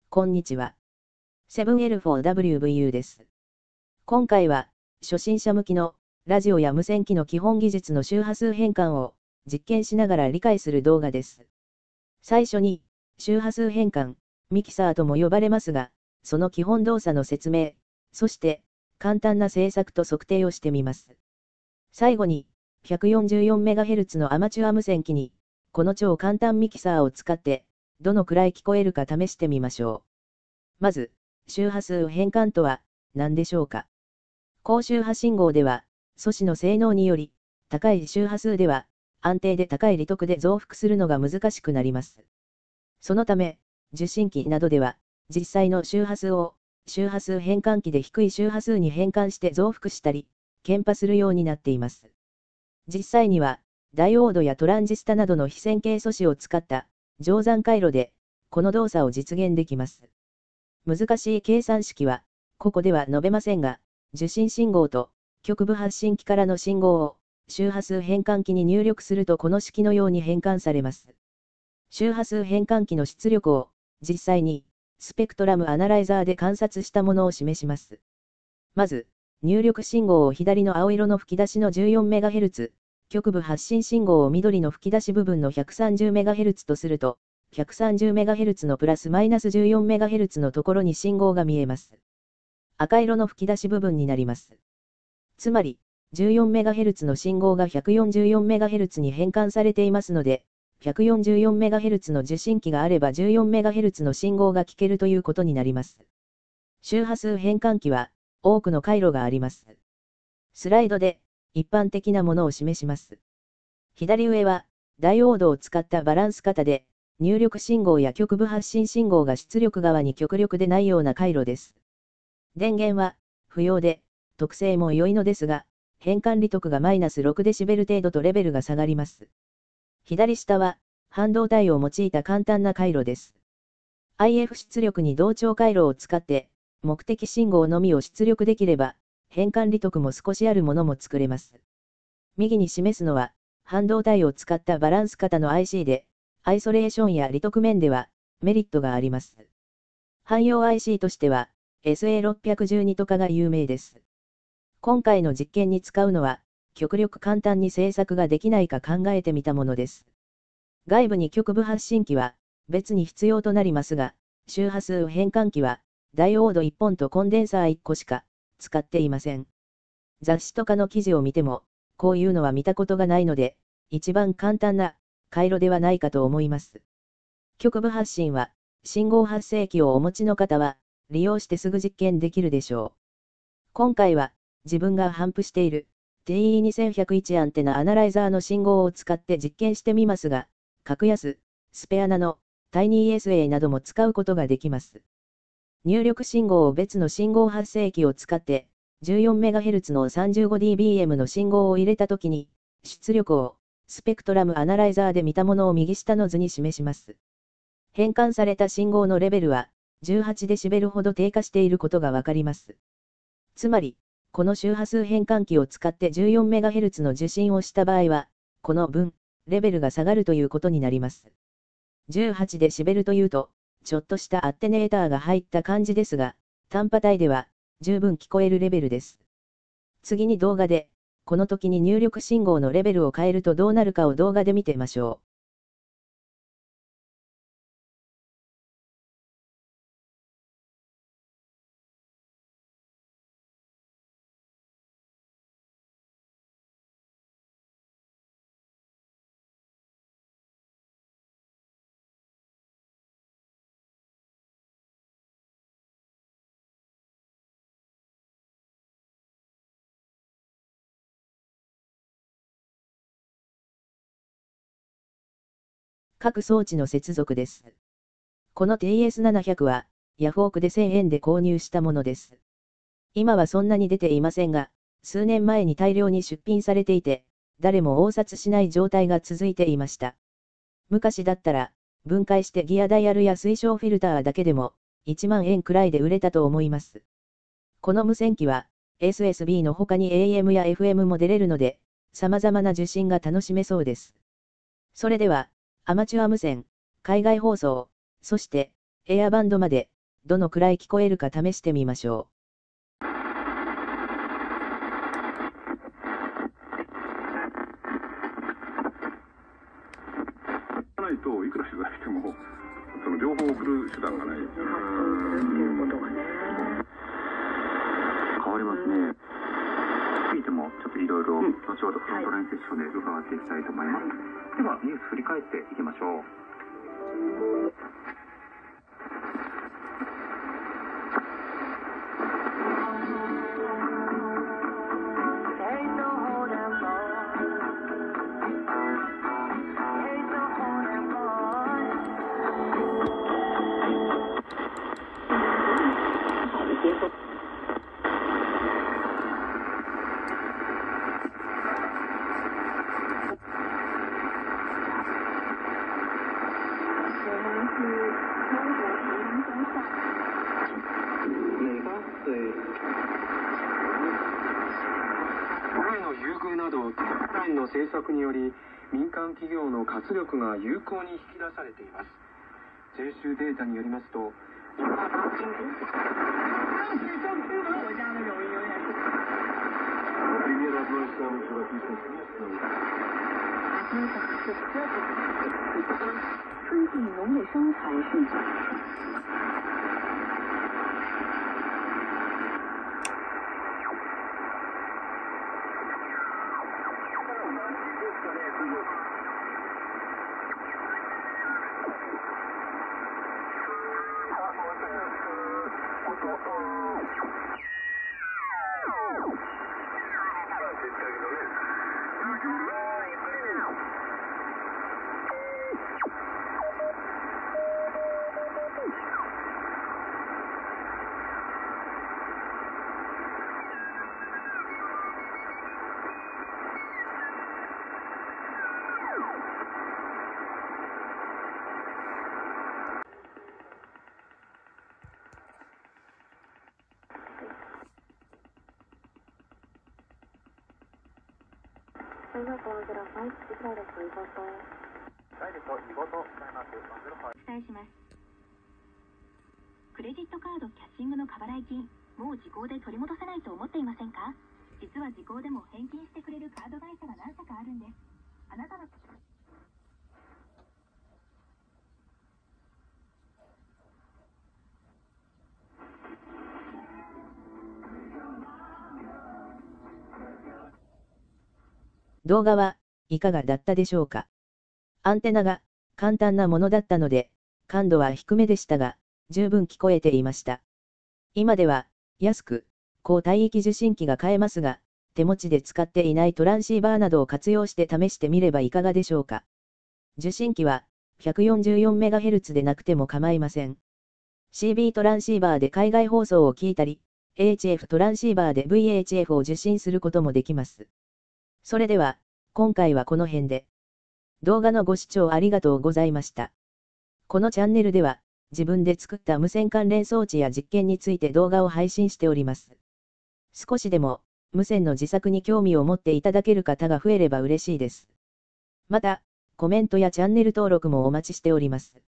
こんにちは。7L4WVU です。今回は、初心者向きのラジオや無線機の基本技術の周波数変換を実験しながら理解する動画です。最初に、周波数変換、ミキサーとも呼ばれますが、その基本動作の説明、そして、簡単な制作と測定をしてみます。最後に、144MHz のアマチュア無線機に、この超簡単ミキサーを使って、どのくらい聞こえるか試してみましょう。まず、周波数変換とは何でしょうか。高周波信号では、素子の性能により、高い周波数では、安定で高い利得で増幅するのが難しくなります。そのため、受信機などでは、実際の周波数を、周波数変換器で低い周波数に変換して増幅したり、懸波するようになっています。実際には、ダイオードやトランジスタなどの非線形素子を使った、乗算回路で、この動作を実現できます。難しい計算式は、ここでは述べませんが、受信信号と、局部発信機からの信号を、周波数変換器に入力するとこの式のように変換されます。周波数変換器の出力を、実際に、スペクトラムアナライザーで観察したものを示します。まず、入力信号を左の青色の吹き出しの 14MHz、局部発信信号を緑の吹き出し部分の 130MHz とすると、130MHz のプラスマイナス 14MHz のところに信号が見えます。赤色の吹き出し部分になります。つまり、14MHz の信号が 144MHz に変換されていますので、144MHz の受信機があれば 14MHz の信号が聞けるということになります。周波数変換器は、多くの回路があります。スライドで、一般的なものを示します。左上は、ダイオードを使ったバランス型で、入力信号や局部発信信号が出力側に極力でないような回路です。電源は、不要で、特性も良いのですが、変換利得がマイナス6デシベル程度とレベルが下がります。左下は、半導体を用いた簡単な回路です。IF 出力に同調回路を使って、目的信号のみを出力できれば、変換利得も少しあるものも作れます。右に示すのは、半導体を使ったバランス型の IC で、アイソレーションや利得面では、メリットがあります。汎用 IC としては、SA612 とかが有名です。今回の実験に使うのは、極力簡単に製作ができないか考えてみたものです。外部に局部発信機は、別に必要となりますが、周波数変換器は、ダイオード1本とコンデンサー1個しか、使っていません。雑誌とかの記事を見ても、こういうのは見たことがないので、一番簡単な回路ではないかと思います。局部発信は、信号発生器をお持ちの方は、利用してすぐ実験できるでしょう。今回は、自分が頒布している TE2101 アンテナアナライザーの信号を使って実験してみますが、格安、スペアナのタイニー SA なども使うことができます。入力信号を別の信号発生器を使って、14MHz の 35dBm の信号を入れたときに、出力をスペクトラムアナライザーで見たものを右下の図に示します。変換された信号のレベルは 18dB ほど低下していることがわかります。つまり、この周波数変換器を使って 14MHz の受信をした場合は、この分、レベルが下がるということになります。18dB というと、ちょっとしたアテネーターが入った感じですが、単波帯では十分聞こえるレベルです。次に動画で、この時に入力信号のレベルを変えるとどうなるかを動画で見てみましょう。各装置の接続です。この TS700 は、ヤフオクで1000円で購入したものです。今はそんなに出ていませんが、数年前に大量に出品されていて、誰も応札しない状態が続いていました。昔だったら、分解してギアダイヤルや水晶フィルターだけでも、1万円くらいで売れたと思います。この無線機は、SSB の他に AM や FM も出れるので、様々な受信が楽しめそうです。それでは、アマチュア無線、海外放送、そして、エアバンドまで、 どのくらい聞こえるか試してみましょう。ないといくら取材してもその情報を送る手段がないですよね。 変わりますね。ついてもちょっといろいろ後ほどフロントラインセッションで伺っていきたいと思います。ではニュース振り返っていきましょう。 前の優遇などラインの政策により民間企業の活力が有効に引き出されています。税収データによりますと推进农业生产市场。 お伝えします。クレジットカードキャッシングの過払い金、もう時効で取り戻せないと思っていませんか？実は時効でも返金してくれるカード会社が何社かあるんです。あなたの動画はいかがだったでしょうか。アンテナが簡単なものだったので、感度は低めでしたが、十分聞こえていました。今では、安く、高帯域受信機が買えますが、手持ちで使っていないトランシーバーなどを活用して試してみればいかがでしょうか。受信機は、144MHz でなくても構いません。CB トランシーバーで海外放送を聞いたり、HF トランシーバーで VHF を受信することもできます。それでは、今回はこの辺で。動画のご視聴ありがとうございました。このチャンネルでは、自分で作った無線関連装置や実験について動画を配信しております。少しでも、無線の自作に興味を持っていただける方が増えれば嬉しいです。また、コメントやチャンネル登録もお待ちしております。